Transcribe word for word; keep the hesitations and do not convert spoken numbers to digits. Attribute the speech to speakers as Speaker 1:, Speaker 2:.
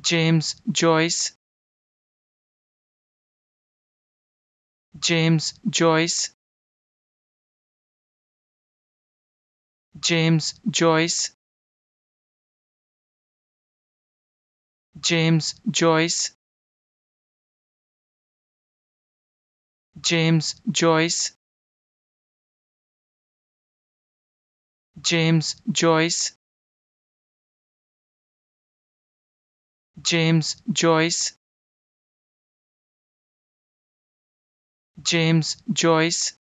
Speaker 1: James Joyce, James Joyce, James Joyce, James Joyce, James Joyce, James Joyce, James Joyce, James Joyce,